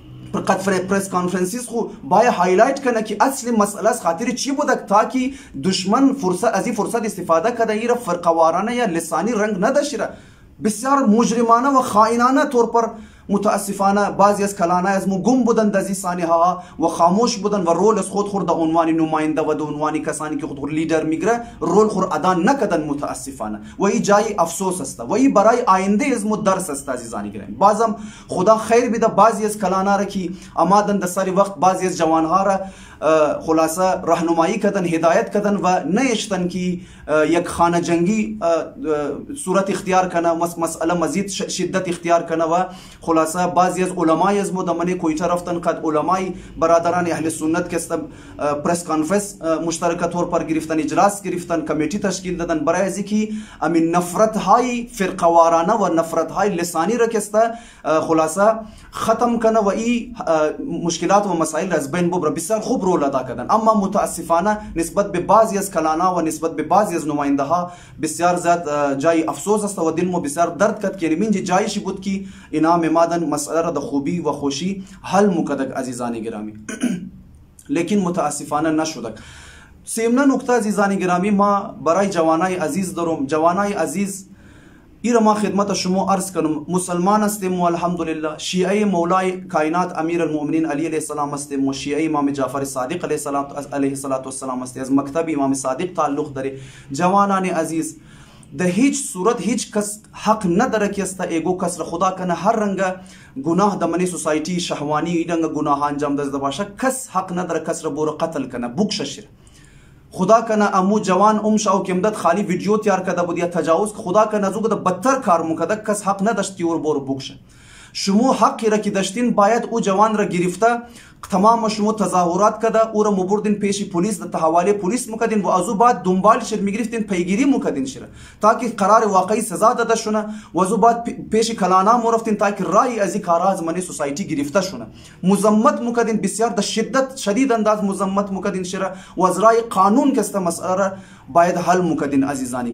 پریس کانفرنسیز خو باید هایلایت کنه که اصل مسئله از خاطر چی بودک تاکي دشمن فرصت از این فرصت استفاده کنه ایره فرقوارانه یا لسانی رنگ نداشته. بسیار مجرمانه و خائنانه طور پر متاسفانه بعضی از کلانای از مو گم بودن دزی سانه ها و خاموش بودن و رول از خود خورده عنوانی نماینده و عنوانی کسانی که خود لیدر میگره رول خور ادا نکردن متاسفانه و این جای افسوس است و این برای آینده از مو درس است عزیزان گرامی. بازم خدا خیر بده بعضی از کلانا را که آمدن در سری وقت بعضی از جوانها را خلاصه راهنمایی کردن، هدایت کردن و نیشتن که یک خانه جنگی صورت اختیار کنه، مسئله مزید شدت اختیار کنه و خلاصه بعضی از علمای از مدمنه کویته رفتن قد علمای برادران اهل سنت که پرس کانفرنس مشترک طور پر گرفتن، اجلاس گرفتن، کمیتی تشکیل دادن برای از که امین نفرت های فرقوارانه و نفرت های لسانی را که خلاصه ختم کنه و این مشکلات و مسائل از بین ببره. بسیار خوب رول ادا کردن. اما متاسفانه نسبت به بعضی از کلانا و نسبت به بعضی از نماینده ها بسیار زیاد جای افسوس است و دل مو بسیار درد کرد که من جایشی بود که اینا میمادن مسئله را د خوبی و خوشی حل مکدک عزیزان گرامی. لیکن متاسفانه نشدک. سیمنا نکته عزیزان گرامی ما برای جوانای عزیز دارم. جوانای عزیز ایره ما خدمت شما عرض کنم مسلمان هستیم و الحمدلله شیعه مولای کائنات امیر المؤمنین علی علیه السلام هستیم و شیعه امام جعفر صادق علیه السلام هستیم، از مکتب امام صادق تعلق داره. جوانان عزیز در هیچ صورت هیچ کس حق نداره که است ایگو کس را خدا کنه هر رنگ گناه دمنی سوسایتی شهوانی این رنگ گناه انجام داده باشه کس حق نداره کس را برو قتل کنه بکشش. خدا کنه امو جوان شاو که امداد خالی ویدیو تیار کرده بود یا تجاوز خدا کنه زوگه بدتر کار میکرده کس حق نداشتی اور برو بکشه. شما حقی را که داشتین باید او جوان را گرفته تمام شما تظاهرات کده او را مبردین پیش پلیس ده حواله پلیس مکدین و ازو بعد دنبال شد میگرفتین پیگیری مکدین شده تاکه قرار واقعی سزا داده شونه و ازو بعد پیش کلانا مرفتین تاکه رای از این کارا از منی سوسایتی گرفته شونه مذمت مکدین بسیار د شدت شدید انداز مذمت مکدین شده و از رای قانون که است مسئله را باید حل مکدین عزیزانی.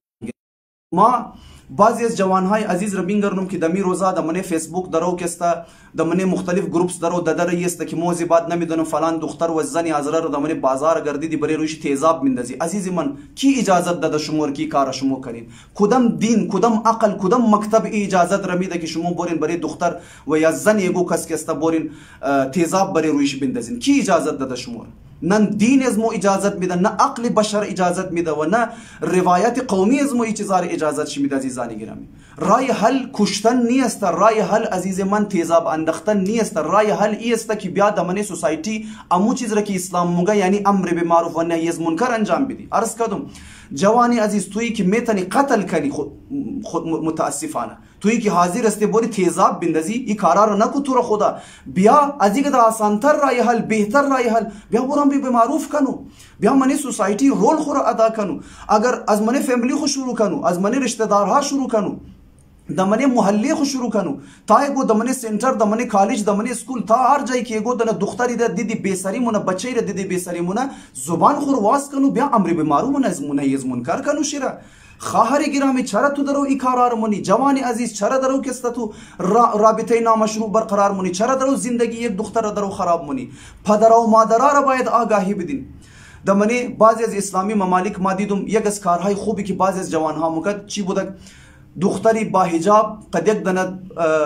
ما بعضی از جوانهای عزیز را بینگرنم که دمی روزا دمنه فیسبوک درو که است دمنه مختلف گروپس درو ددر است که موزی بعد نمیدونم فلان دختر و زنی ازرا رو دمنه بازار گردیدی برای روش تیزاب میندازی. عزیز من کی اجازت داده شما کی کار شما کنین؟ کدام دین کدام عقل کدام مکتب اجازت را میده که شما برین برای دختر و یا زن یگو کس که است برین تیزاب برای روش بندازین؟ کی اجازت داده شما؟ نه دین از مو اجازت میده، نه عقل بشر اجازت میده و نه روایت قومی از مو چیزار اجازت شی میده. عزیزان گرامی، رای حل کشتن نیست، رای حل عزیز من تیزاب انداختن نیست. رای حل ای است که بیا دمنه سوسایتی امو چیز را که اسلام موگه یعنی امر به معروف و نهی از منکر انجام بدی. عرض کردم جوانی عزیز تویی که میتونی قتل کنی خود متاسفانه، تویی که حاضر استی بوری تیزاب بندازی ای کارا رو نکو تو را خدا بیا از اینکه آسانتر رای حل بهتر رای حل بیا برام به معروف کنو، بیا منی سوسایتی رول خور ادا کنو. اگر از منی فیملی خو شروع کنو، از منی رشتہ دارها شروع کنو، دمنے محلے خو شروع کنو، تا ایگو دمنے سینٹر دمنے کالج دمنے سکول تا ہر جائی کہ ایگو دنا دختری دا دیدی بیساری منا بچے را دیدی بیساری منا زبان خور واس کنو، بیا امر بمعروف منا از منکر کنو. شیرا خواهر گرامی چرا تو درو ای کارار منی؟ جوان عزیز چرا درو کستا تو رابطه نامشروع برقرار منی؟ چرا درو زندگی یک دختر درو خراب منی؟ پدر و مادرها را باید آگاهی بدین. دمنه بعضی از اسلامی ممالک ما دیدم یک از کارهای خوبی که بعضی از جوانها میکرد چی بودک؟ دختری با حجاب قد یک دنه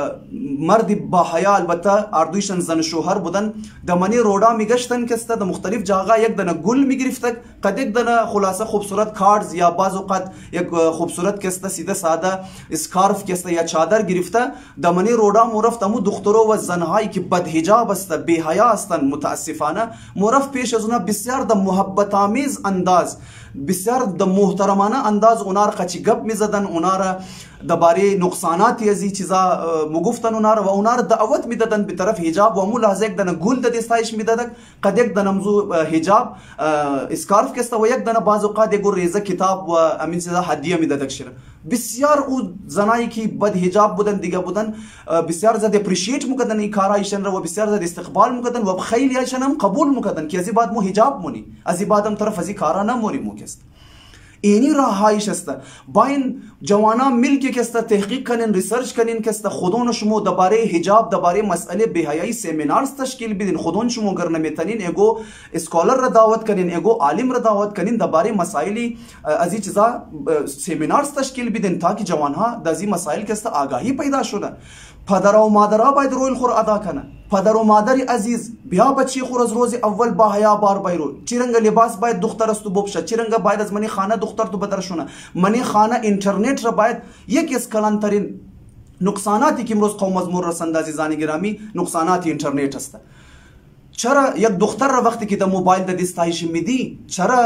مرد با حیا البته اردویشن زن شوهر بودن دمنی رودا میگشتن کسته د مختلف جاگا یک دنه گل میگرفتک، قد یک دنه خلاصه خوبصورت کاردز یا بعض اوقات یک خوبصورت کسته سیده ساده اسکارف کسته یا چادر گرفته دمنی رودا مورفت امو دخترو و زنهایی که بد حجاب است بی حیا هستند متاسفانه مورف پیش از اونا بسیار د محبت آمیز انداز بسیار د محترمانه انداز اونا را قچی گپ میزدن، اونا را درباره نقصاناتی از این چیزا مگفتن، اونا را و اونا را دعوت میدادن به طرف حجاب و امو لحظه یک دنه گل د دستایش میدادن، قد یک دنه مزو حجاب اسکارف کسته و یک دنه بعض اوقات یک ریزه کتاب و امین چیزا هدیه میدادک. شیره بسیار او زنایی که بد حجاب بودن دیگه بودن بسیار زیاد اپریشیت میکردن این کارایشان را و بسیار زیاد استقبال میکردن و خیلی هایشان هم قبول میکردن که از این بعد مو حجاب مونی، از این بعد هم طرف از این کارا نمونی مو کست. اینی راهایش است. با این جوانا مل که کسته تحقیق کنین، ریسرچ کنین کسته خودون شما درباره حجاب درباره مسئله بی‌حیایی سمینارز تشکیل بدین، خودون شما اگر نمیتونین ایگو اسکالر را دعوت کنین، ایگو عالم را دعوت کنین درباره مسائلی از این چیزا سمینارز تشکیل بدین تاکه جوانها از این مسائل کسته آگاهی پیدا شده. پدر و مادرها باید رول خور ادا کنه. پدر و مادر عزیز بیا بچی خور از روز اول با حیا بار بیرو، چیرنگ لباس باید دختر است تو بپوشه، چیرنگ باید از منی خانه دختر تو بدرشونه، منی خانه اینترنت را باید یک از کلانترین نقصاناتی که امروز قوم از مور رسند عزیزان گرامی نقصانات اینترنت است. چرا یک دختر را وقتی که د موبایل د دستایش میدی چرا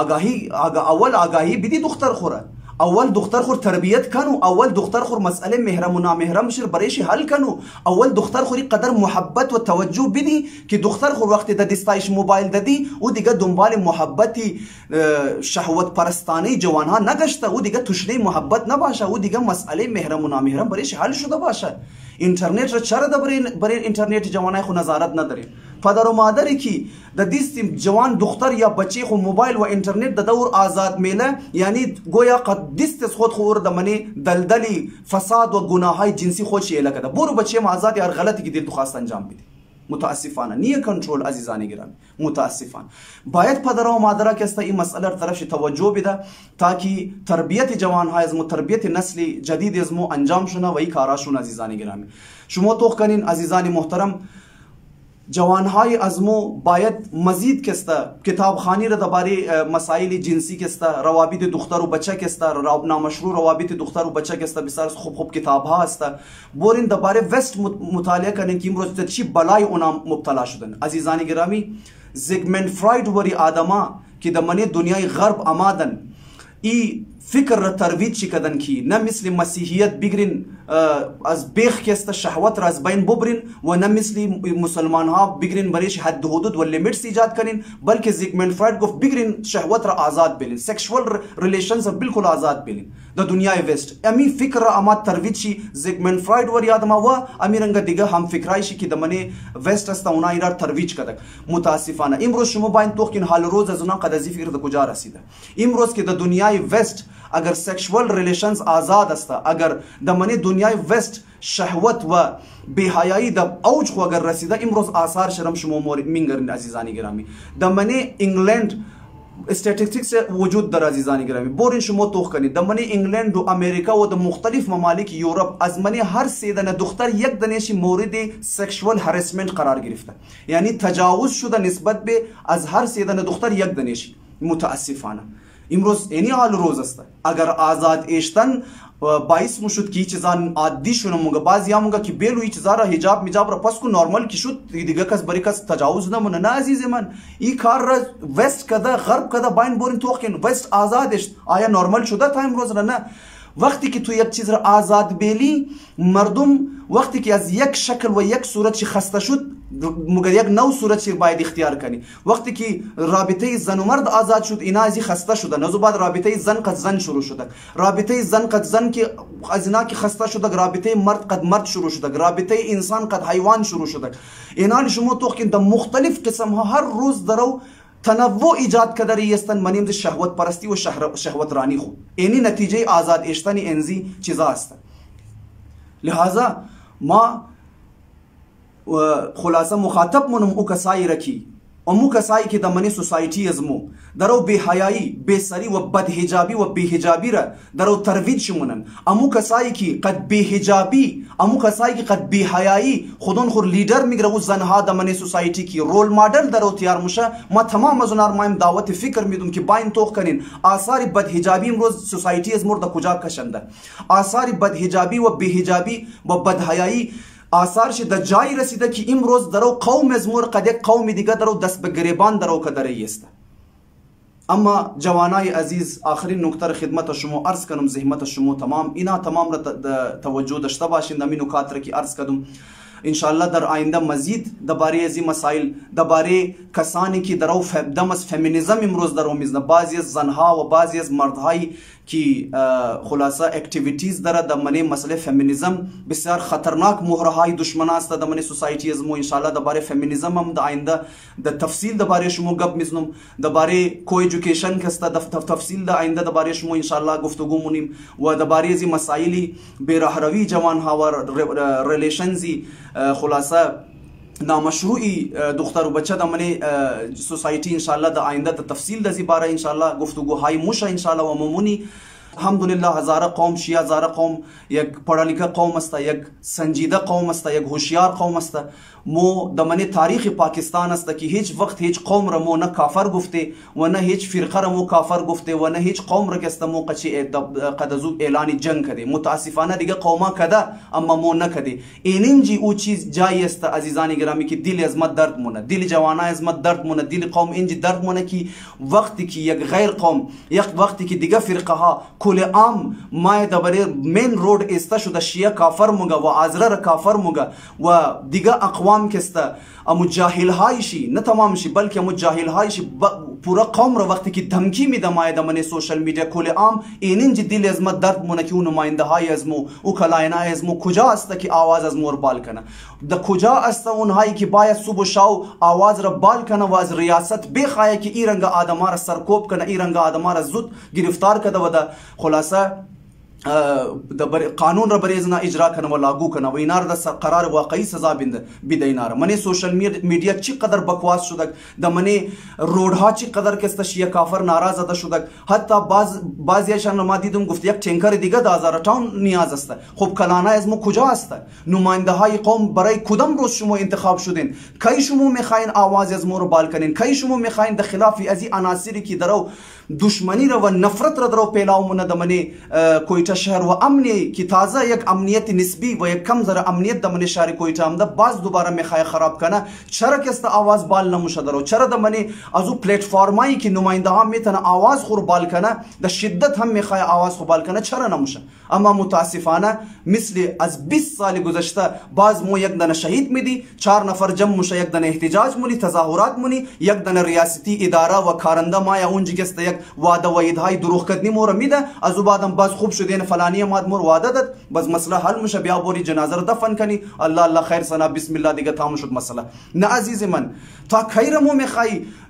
اول آگاهی بدی دختر خوره، اول دختر خور تربیت کنو، اول دختر خور مسئله محرم و نامحرم شیر برایش حل کنو، اول دختر خوری قدر محبت و توجه بدی که دختر خور وقتی د دستایش موبایل دادی او دیگه دنبال محبتی شهوت پرستانه جوانها نگشته، او دیگه تشنه محبت نباشه، او دیگه مسئله محرم و نامحرم برایش حل شده باشه. اینترنت را چرا برای اینترنت جوانای خو نظارت نداریم؟ پدر و مادری که د دیستیم جوان دختر یا بچی خو موبایل و اینترنت د دور آزاد میله یعنی گویا قد دیست خود خور د منی دلدلی فساد و گناهای جنسی خود شیله کده برو بچی ما آزاد هر غلطی که دل تو خواست انجام بدی. متاسفانه نیه کنترل عزیزان گرامی، متاسفانه باید پدر و مادر که است این مسئله را طرفش توجه بده تاکه تربیت جوانهای از مو تربیت نسل جدید از مو انجام شونه و این کاراشون عزیزان گرامی. شما توخ کنین عزیزان محترم جوانهای از مو باید مزید کسته کتابخانی را درباره مسائل جنسی کسته روابط دختر و بچه کسته نامشروع روابط دختر و بچه کسته بسیار خوب کتاب ها است بورین درباره وست مطالعه کنین که امروز چی بلای اونا مبتلا شدن. عزیزان گرامی زیگمنت فراید وری آدما که در منی دنیای غرب آمادن ای فکر را ترویج چی کدن کی نه مثل مسیحیت بگیرین از بیخ کست شهوت را از بین ببرین و نه مثل مسلمان ها بگیرین بریش حد حدود و لیمیتس ایجاد کنین، بلکه زیگمنت فراید گفت بگیرین شهوت را آزاد بلین، سکشوال ریلیشنز را بالکل آزاد بلین در دنیای وست. امی فکر را اما ترویج چی زیگمنت فراید ور یاد ما و امیرنگ دیگه هم فکرایشی که دمنه وست است اونا ایرار ترویج کدک. متاسفانه امروز شما باید توقین حال روز از اونا قد ازی فکر د کجا رسیده. امروز که در دنیای وست اگر سکشوال ریلیشنز آزاد است، اگر دمنه دنیای وست شهوت و بی‌حیایی در اوج خو اگر رسیده امروز آثار شرم شما مینگرین عزیزانی گرامی. دمنه انگلند استاتستیکس وجود در عزیزان گرامی بورین شما توخ کنید دمنی انگلند و امریکا و مختلف ممالک یورپ از منی هر سیدن دختر یک دنیشی مورد سکشوال هراسمنت قرار گرفته، یعنی تجاوز شده نسبت به از هر سیدن دختر یک دنیشی. متاسفانه امروز اینی حال روز است. اگر آزاد ایشتن باعث مشد که چیزان عادی شونه مونگا بعضی مونگا که بیلو چیزا را حجاب میجاب را پس کو نورمال کی شد دیگه کس بری کس تجاوز نمونه. نه عزیز من این کار را وست کده غرب کده باین بورین توخین وست آزادش آیا نورمال شده تا امروز را؟ نه. وقتی که تو یک چیز را آزاد بیلی مردم وقتی که از یک شکل و یک صورت چی خسته شد مگر یک نو صورت چی باید اختیار کنی. وقتی که رابطه زن و مرد آزاد شد اینا ازی خسته شده نزو بعد رابطه زن قد زن شروع شده، رابطه زن قد زن که از اینا که خسته شده، رابطه مرد قد مرد شروع شده، رابطه انسان قد حیوان شروع شده. اینا شما تو که مختلف قسم ها هر روز درو تنوع ایجاد کدری استن منیم ز شهوت پرستی و شهوت رانی خو اینی نتیجه آزاد اشتنی انزی چیزا است. لہذا ما خلاصه مخاطب منم او کسایی رکی امو کسایی که دمنی سوسایتی ازمو درو بے حیائی بے سری و بد حجابی و بے حجابی را درو ترویج شمونن. امو کسایی که قد بے حجابی امو کسایی که قد بے حیائی خودون خور لیڈر میگره و زنها دمنی سوسایتی کی رول ماڈل درو تیار مشه. ما تمام از اونار مایم دعوت فکر میدم که باین توخ کنین آثار بد حجابی امروز سوسایتی از مرد کجا کشنده. آثار بد حجابی و بے حجابی و بد حیائی آثار شده جایی رسیده که امروز درو قوم از مور قد یک قوم دیگه درو دست به گریبان درو کدره است. اما جوانای عزیز آخرین نکته خدمت شما عرض کنم زحمت شما تمام اینا تمام را توجه داشته باشین دمی نکات را که عرض کردم. انشاءالله در آینده مزید درباره ازی مسائل درباره کسانی که درو دم از فمینیزم امروز درو میزنه بعضی از زنها و بعضی از مردهایی که خلاصه اکتیویتیز داره در منی مسئله فمینیزم بسیار خطرناک مهرهای دشمن است در منی سوسایتی از مو. انشاءالله درباره فمینیزم هم در آینده در تفصیل درباره شما گپ میزنم. درباره کو ایژوکیشن که است در تفصیل در آینده درباره شما انشاءالله گفتگو مونیم و درباره ازی مسائلی بی‌رهروی جوانها و ریلیشنزی خلاصه نامشروعی دختر و بچه دمنی سوسایتی انشاءالله در آینده در تفصیل در زیباره انشاءالله گفتگوهای موشه انشاءالله و ممونی. الحمدلله هزاره قوم شیعه هزاره قوم یک پڑھا قوم است، یک سنجیده قوم است، یک هوشیار قوم است. مو دمنی تاریخ پاکستان است که هیچ وقت هیچ قوم را مو نه کافر گفته و نه هیچ فرقه را مو کافر گفته و نه هیچ قوم را که مو قد از اعلان جنگ کده. متاسفانه دیگه قوما کده اما مو نکده. اینجی او چیز جایی است عزیزان گرامی که دل از مد درد مونه، دل جوانای از مد درد مونه، دل قوم اینجی درد مونه که وقتی که یک غیر قوم یک وقتی که دیگه فرقه ها کل عام ما دبره مین رود است شده شیعه کافر موگا و ازرار کافر موگا و دیگه اقوام کسته امو جاهل هایشی نه تمام شی بلکه امو جاهل هایشی پورا قوم رو وقتی که دمکی میده مایه دمنی سوشل میدیا کل عام اینجی دل از مد درد مونه که اون نماینده های از مو او کلاینای از مو کجا است که آواز از مور بال کنه. د کجا است اونهایی که باید صبح و شاو آواز را بال کنه و از ریاست بخواه که ای رنگ آدما را سرکوب کنه، ای رنگ آدما را زود گرفتار کنه و د خلاصه قانون را بریزنا اجرا کنه و لاگو کنه و اینار د قرار واقعی سزا بده. اینار منی سوشل میدیا چی قدر بکواس شده، د منی روڈها چی قدر کست شیعه کافر ناراض شده. حتی بعضیشان ما دیدم گفت یک تنکر دیگه 2058 نیاز است. خب کلانه از ما کجا است؟ نماینده های قوم برای کدام روز شما انتخاب شدین؟ کی شما میخواین آواز از ما رو بال کنین؟ کی شما میخواین د خلاف از این عناصری که درو دشمنی را و نفرت را درو پیلاو مونه د منی کویتا شهر و امنی که تازه یک امنیت نسبی و یک کم ذره امنیت دمنی شهر کویتا آمده باز دوباره میخوای خراب کنه. چرا که است آواز بال نموشه درو؟ چرا دمنی از او پلتفرمایی که نماینده ها میتونه آواز خور بال کنه د شدت هم میخوای آواز خور بال کنه چرا نموشه؟ اما متاسفانه مثل از 20 سال گذشته باز مو یک دنه شهید میدی، 4 نفر جمع موشه، یک دنه احتجاج مونی، تظاهرات مونی، یک دنه ریاستی اداره و کارنده مایا اونجی که است یک وعده و ایدهای دروغ کردنی مور میده. از او بعدم باز خوب شدین فلانی ماد مور وعده داد بس مسئله حل میشه بیا بوری جنازه رو دفن کنی الله الله خیر سنا بسم الله دیگه تمام شد مسئله. نه عزیز من تا خیر مو میخوای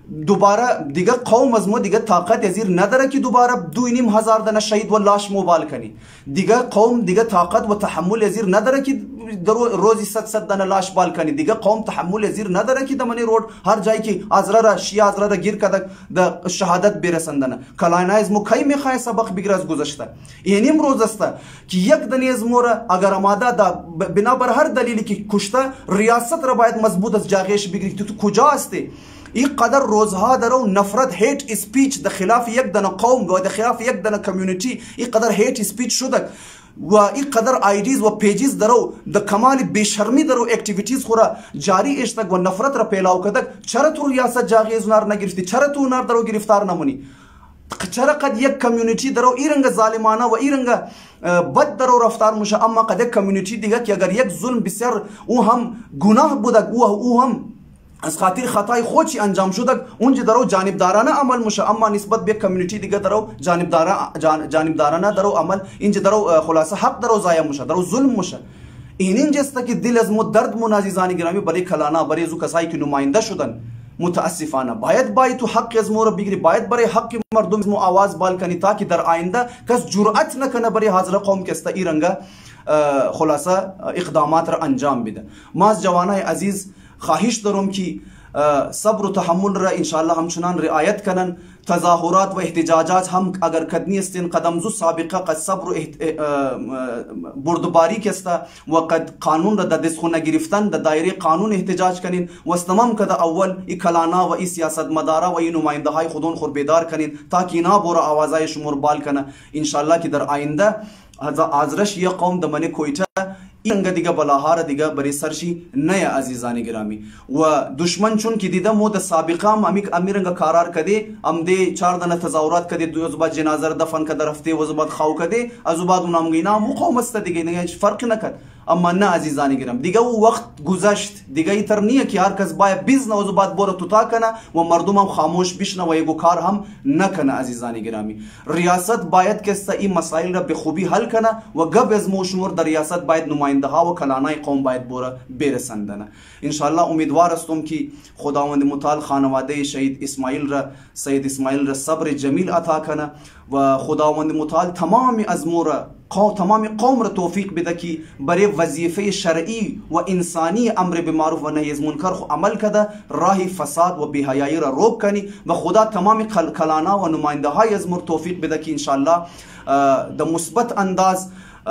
دوباره دیگه قوم از ما دیگه طاقت ازیر نداره که دوباره 2,500 دانه شهید و لاش موبال کنی. دیگه قوم دیگه طاقت و تحمل ازیر نداره که روزی 100 دانه لاش بال کنی. دیگه قوم تحمل ازیر نداره که دمنی رود هر جایی که ازرا را شیعه ازرا را گیر کده د شهادت برسندنه. کلاینای از ما کی میخوای سبق بگیره از گذشته. اینیم روز است که یک دنی از ما را اگر آماده دا بنابر هر دلیلی که کشته ریاست را باید مضبوط از جاگهش بگیری. تو کجا هستی؟ این قدر روزها درو نفرت هیت اسپیچ در خلاف یک دنه قوم و در خلاف یک دنه کمیونیتی این قدر هیت اسپیچ شده و این قدر آیدیز و پیجیز درو در کمال بیشرمی درو اکتیویتیز خورا جاری اشتگ و نفرت را پیلاو کدک. چرا تو ریاست جاگیز نار نگرفتی؟ چرا تو نار درو گرفتار نمونی؟ چرا قد یک کمیونیتی درو ایرنگ ظالمانه و ایرنگ بد درو رفتار مشه، اما قد یک کمیونیتی دیگه که اگر یک ظلم بسیار او هم گناه بودک او هم از خاطر خطای خودی انجام شده اونجا درو جانبدارانه عمل مشه، اما نسبت به کمیونیتی دیگه درو جانبدارانه درو عمل اینجا درو خلاصه حق درو ضایع مشه، درو ظلم مشه. این جسته که دل از مو درد مو عزیزان گرامی برای کلانا برای زو کسایی که نماینده شدن متاسفانه باید تو حق از مو رو بگیری، باید برای حق مردم مو آواز بال کنی تا که در آینده کس جرأت نکنه برای حاضر قوم که است ایرنگا خلاصه اقدامات را انجام بده. ما از جوانای عزیز خواهش دارم که صبر و تحمل را انشاءالله همچنان رعایت کنن. تظاهرات و احتجاجات هم اگر کدنی استین قدم زو سابقه قد صبر و بردباری کستا و قد قانون را دست خو نگرفتن در دایره قانون احتجاج کنین و استمام کده اول ای کلانا و ای سیاست مدارا و ای نماینده های خودون خور بیدار کنین تا که اینا بورا آوازای شمور بال کنه انشاءالله که در آینده آزرش یک قوم دمنه کویته اینگه دیگه بلاهار دیگه بری سرشی نه عزیزان گرامی. و دشمن چون که دیده مو د سابقه امیرنگه کارار کده ام ده 4 دنه تظاهرات کده دو زباد جنازه دفن کده رفته و زباد خاو کده از بعد اونم گینا مو قوم است دیگه فرق نکد. اما نه عزیزان گرام دیگه او وقت گذشت دیگه ای تر نیه که هر کس باید بیزنه و زباد بوره توتا کنه و مردم هم خاموش بشنه و یگو کار هم نکنه. عزیزان گرامی ریاست باید که این مسائل را به خوبی حل کنه و قبل از موشمور در ریاست باید نماینده ها و کلانای قوم باید بوره برسندنه. انشاءالله امیدوار استم که خداوند متعال خانواده شهید سید اسماعیل را صبر جمیل عطا کنه و خداوند متعال تمام از مورا تمام قوم را توفیق بده که برای وظیفه شرعی و انسانی امر به معروف و نهی از منکر خو عمل کده راه فساد و بی‌حیایی را روک کنی و خدا تمام کلانا و نماینده های از مور توفیق بده که انشاءالله در مثبت انداز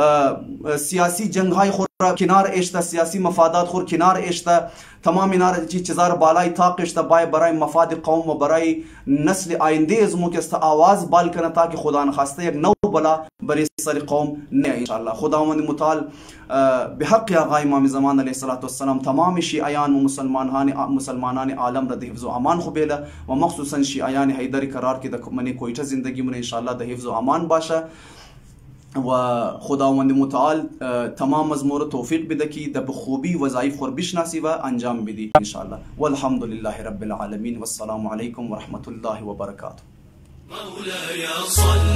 سیاسی جنگ های خور کنار اشته، سیاسی مفادات خور کنار اشته، تمام اینا چیزا بالای طاق اشته برای مفاد قوم و برای نسل آینده از مو که آواز بال کنه تا که خدا نخواسته یک نو بلا برای سر قوم نه انشاءالله. خداوند متعال به حق آقای امام زمان علیه السلام تمام شیعیان و مسلمانان عالم را ده حفظ و امان خو بیله و مخصوصا شیعیان حیدری قرار که در منی کویته زندگی من انشاءالله ده حفظ و امان باشه و خداوند متعال تمام از مور توفیق بده که در بخوبی وظایف خور بشناسی و انجام بدی انشاءالله. والحمد لله رب العالمین والسلام علیکم ورحمة الله وبرکاته. مولاي صل